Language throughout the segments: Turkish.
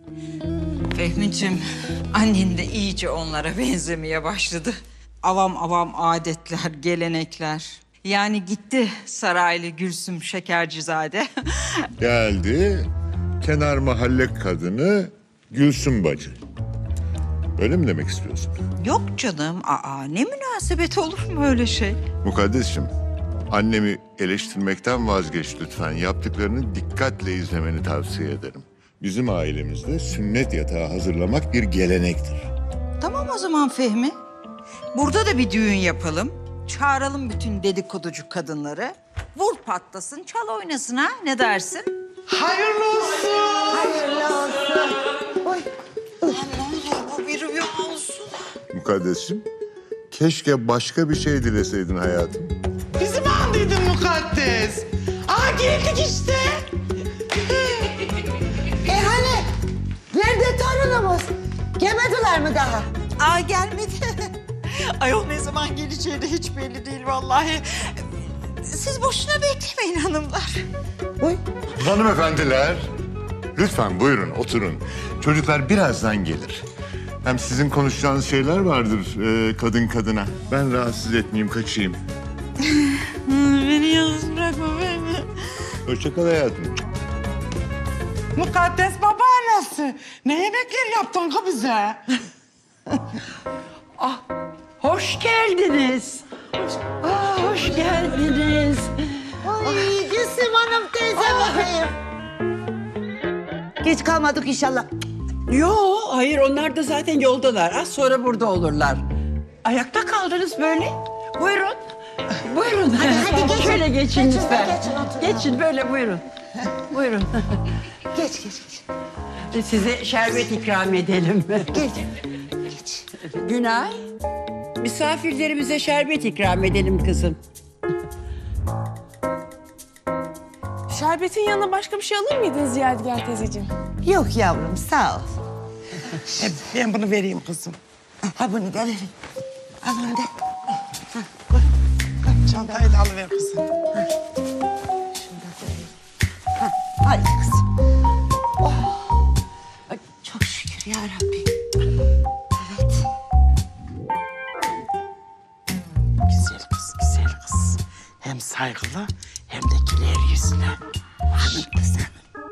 Fehmi'cim, annen de iyice onlara benzemeye başladı. Avam avam adetler, gelenekler. Yani gitti saraylı Gülsüm Şekercizade. Geldi kenar mahalle kadını Gülsüm bacı. Öyle mi demek istiyorsun? Yok canım, ne münasebet, olur mu öyle şey? Mukaddesciğim, annemi eleştirmekten vazgeç lütfen. Yaptıklarını dikkatle izlemeni tavsiye ederim. Bizim ailemizde sünnet yatağı hazırlamak bir gelenektir. Tamam o zaman Fehmi. Burada da bir düğün yapalım. Çağıralım bütün dedikoducu kadınları. Vur patlasın, çal oynasın ha. Ne dersin? Hayırlı olsun. Hayırlı olsun. Oy. Ne oluyor, bu bir rüya olsun. Mukaddesciğim, keşke başka bir şey dileseydin hayatım. Bizi mi andıydın mukaddes? Geldik işte. Hani nerede torunumuz? Gelmediler mi daha? Gelmedi. Ayol ne zaman geleceği de hiç belli değil vallahi. Siz boşuna beklemeyin hanımlar. Oy. Hanımefendiler, lütfen buyurun oturun. Çocuklar birazdan gelir. Hem sizin konuşacağınız şeyler vardır kadın kadına. Ben rahatsız etmeyeyim, kaçayım. Beni yalnız bırakma Fehmi. Hoşça kal hayatım. Mukaddes babaannesi. Ne yemekler yaptın ka bize? Hoş geldiniz. Hoş geldiniz. Ay Gülsüm Hanım teyze bakayım. Geç kalmadık inşallah. Yo, hayır onlar da zaten yoldalar. Az sonra burada olurlar. Ayakta kaldınız böyle. Buyurun. Buyurun. Hadi geçin. Şöyle geçin Geçin, lütfen. geçin, oturun. Geçin böyle buyurun. Buyurun. Geç. Size şerbet ikram edelim. Geç. Günay. Misafirlerimize şerbet ikram edelim kızım. Şerbetin yanına başka bir şey alır mıydınız Yadigar teyzeciğim? Yok yavrum sağ ol. Ben bunu vereyim kızım. Ha bunu da vereyim. Al bunu da. Çantayı da alıver kızım. Hadi kızım. Oh. Ay, çok şükür ya Rabbi. Evet. Güzel kız. Hem saygılı hem de güler yüzlü. Hanım kızım.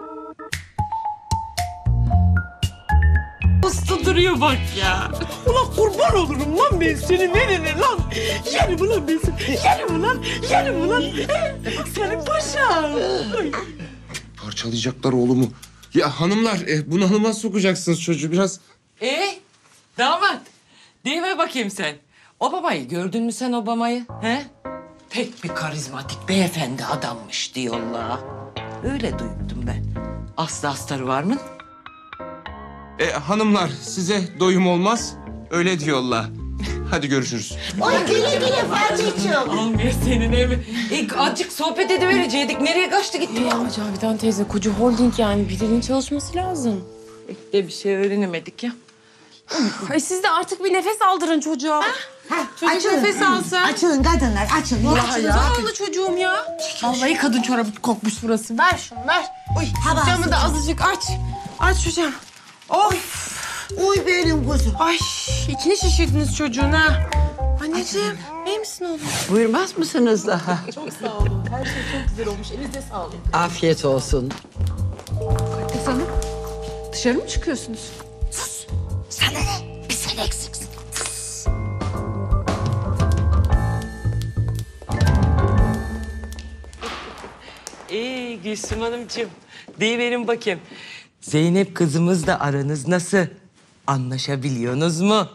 Usta duruyor bak ya. Ulan kurban olurum lan ben senin nerene lan? Yerim ulan ben seni. Yerim ulan. Senin paşam. Parçalayacaklar oğlumu. Ya hanımlar, bunalıma sokacaksınız çocuğu biraz. Damat, deyiver bakayım sen. Obama'yı gördün mü sen Obama'yı? He? Pek bir karizmatik beyefendi adammış diyorlar. Öyle duydum ben. Aslı astarı var mı? Hanımlar, size doyum olmaz. Öyle diyorlar. Hadi görüşürüz. Oy güle Fatih'ciğim. Almıyor senin evi. Azıcık sohbet edivericeydik. Nereye kaçtı gitti ya? Ama Cavidan teyze koca holding yani birinin çalışması lazım. Pek de bir şey öğrenemedik ya. Ay siz de artık bir nefes aldırın çocuğa. Çocuk nefes alsın. Açılın kadınlar açılın. Zavallı çocuğum ya. Vallahi kadın çorabı kokmuş burası. Ver şunu ver. Uy, camı da azıcık aç. Aç şu cam. Of. Uy benim kuzum. Ay içini şişirdiniz çocuğun ha. Anneciğim iyi misin oğlum? Buyurmaz mısınız daha? Çok sağ olun. Her şey çok güzel olmuş. Elinize sağlık. Afiyet olsun. Mukaddes Hanım dışarı mı çıkıyorsunuz? Sana ne? Bir sen eksiksin. Gülsüm Hanımcığım. Deyiverin bakayım. Zeynep kızımızla aranız nasıl? Anlaşabiliyorsunuz mu?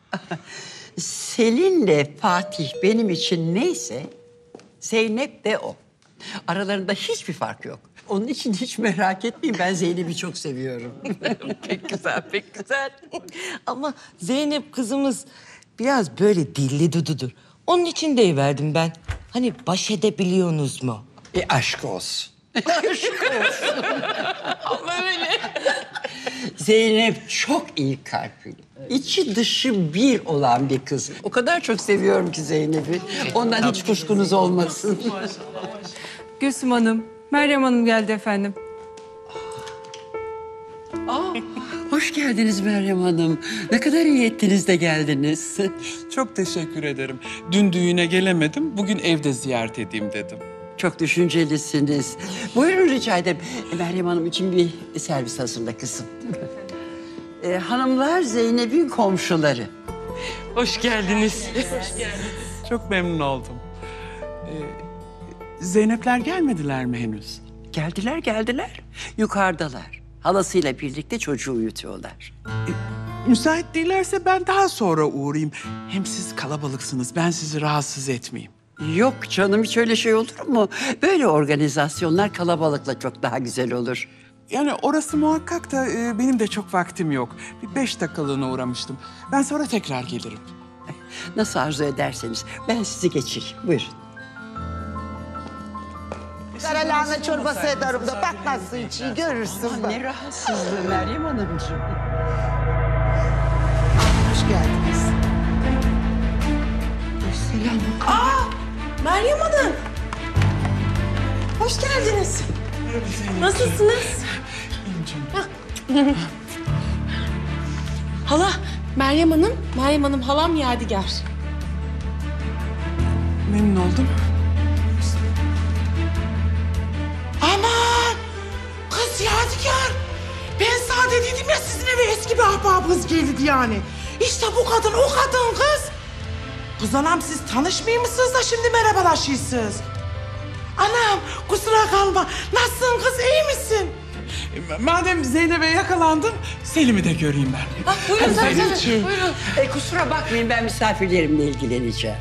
Selin'le Fatih benim için neyse, Zeynep de o. Aralarında hiçbir fark yok. Onun için hiç merak etmeyin, ben Zeynep'i çok seviyorum. Pek güzel, pek güzel. Ama Zeynep kızımız biraz böyle dilli dududur. Onun için deyiverdim ben. Hani baş edebiliyorsunuz mu? Aşk olsun. Ama öyle. Zeynep çok iyi kalpli. İçi dışı bir olan bir kız. O kadar çok seviyorum ki Zeynep'i. Ondan hiç kuşkunuz olmasın. Gülsüm Hanım, Meryem Hanım geldi efendim. Aa, Hoş geldiniz Meryem Hanım. Ne kadar iyi ettiniz de geldiniz. Çok teşekkür ederim. Dün düğüne gelemedim, bugün evde ziyaret edeyim dedim. Çok düşüncelisiniz. Buyurun rica ederim. Meryem Hanım için bir servis hazırla kızım. Hanımlar Zeynep'in komşuları. Hoş geldiniz. Çok memnun oldum. Zeynepler gelmediler mi henüz? Geldiler. Yukarıdalar. Halasıyla birlikte çocuğu uyutuyorlar. Müsait değillerse ben daha sonra uğrayayım. Hem siz kalabalıksınız, ben sizi rahatsız etmeyeyim. Yok canım, hiç öyle şey olur mu? Böyle organizasyonlar kalabalıkla çok daha güzel olur. Yani orası muhakkak da benim de çok vaktim yok. Bir 5 dakikalığına uğramıştım. Ben sonra tekrar gelirim. Nasıl arzu ederseniz ben sizi geçireyim. Buyurun. Kara lahana çorbası ederim de bak nasıl içiyi görürsün bak. Ne rahatsızlığı Meryem Hanımcığım. Hoş geldiniz. Meryem Hanım. Hoş geldiniz. Nasılsınız? Hala, Meryem Hanım halam Yadigar. Memnun oldum. Aman! Kız Yadigar! Ben sana dedim ya sizin eve eski bir ahbabınız geldi yani. İşte bu kadın o kadın kız. Kız anam siz tanışmıyor musunuz da şimdi merhabalaşıyorsunuz? Anam kusura kalma. Nasılsın kız iyi misin? Madem Zeynep'e yakalandım, Selim'i de göreyim ben. Buyurun Selim. sen. Buyurun. Kusura bakmayın, ben misafirlerimle ilgileneceğim.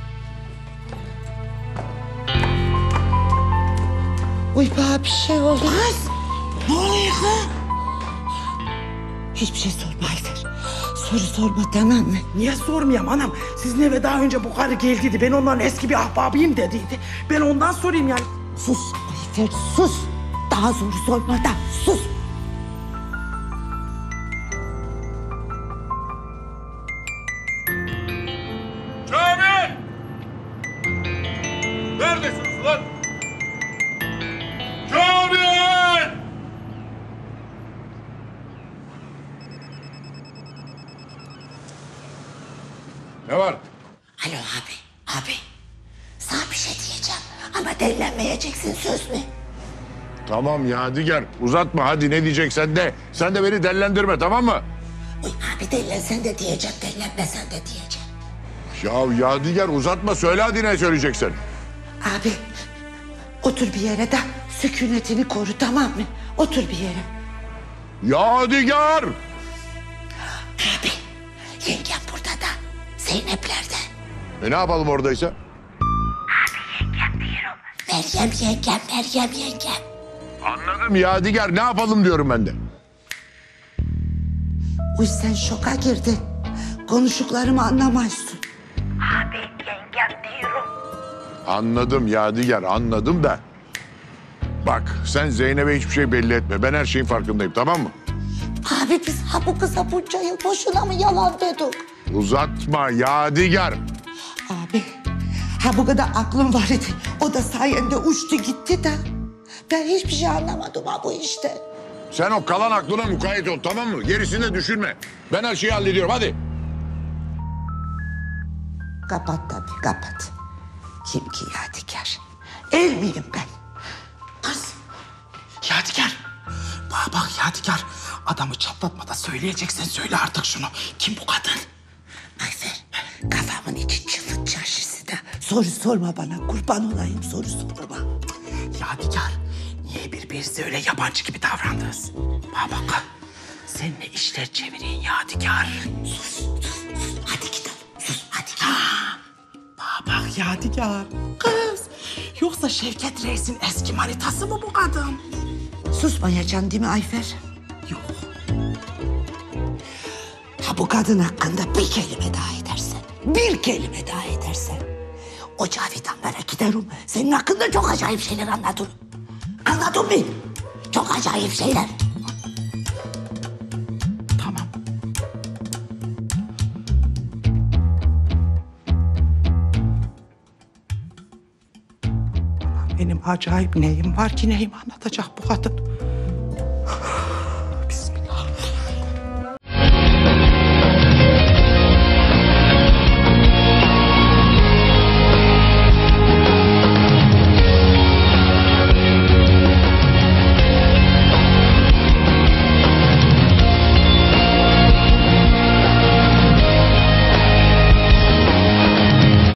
Uy bana bir şey oldu. Kız ne oluyor kız? Hiçbir şey sorma Ayfer. Soru sorma tamam mı? Niye sormayayım anam? Sizin eve daha önce bu karı geldiydi. Ben onların eski bir ahbabıyım dediydi. Ben ondan sorayım yani. Sus Ayfer sus. Daha soru sorma da sus. Kamil! Neredesiniz lan? Kamil! Ne var? Alo abi. Sana bir şey diyeceğim ama dellenmeyeceksin söz mü? Tamam Yadigar, uzatma hadi ne diyeceksen de. Sen de beni dellendirme, tamam mı? Uy abi dellensen de diyeceğim, dellenmesen de diyeceğim. Ya Yadigar uzatma, söyle hadi ne söyleyeceksin. Abi otur bir yere de sükunetini koru tamam mı? Otur bir yere. Yadigar! Abi yengem burada da Zeynep'lerde. Ne yapalım oradaysa? Meryem yengem. Anladım Yadigar, ne yapalım diyorum ben de. Uy sen şoka girdin. Konuşuklarımı anlamazsın. Anladım Yadigar, anladım da. Bak sen Zeynep'e hiçbir şey belli etme. Ben her şeyin farkındayım, tamam mı? Abi biz ha bu kıza bunca yıl boşuna mı yalan dedik? Uzatma Yadigar. Abi ha bu kadar aklım var idi. O da sayende uçtu gitti de. Ben hiçbir şey anlamadım ha bu işte. Sen o kalan aklına mukayyet ol, tamam mı? Gerisini de düşünme. Ben her şeyi hallediyorum, hadi. Kapat tabii kapat. Kim ki Yadigar? El miyim ben? Kız Yadigar. Bak Yadigar. Adamı çatlatmadan söyleyeceksen söyle artık şunu. Kim bu kadın? Ayfer kafamın içi çıfıt çarşısı da. Soru sorma bana kurban olayım soru sorma. Yadigar. Niye birbirinize öyle yabancı gibi davrandınız? Bak. Sen ne işler çevirin Yadigar? Sus. Hadi gidelim. Sus hadi gidelim. Bak Yadigar. Kız. Yoksa Şevket Reis'in eski manitası mı bu kadın? Susmayacaksın değil mi Ayfer? Yok. Ha bu kadın hakkında bir kelime daha edersen... o Cavidanlara giderim. Senin hakkında çok acayip şeyler anlatırım. Anladın mı? Çok acayip şeyler. Tamam. Benim acayip neyim var ki neyim anlatacak bu kadın?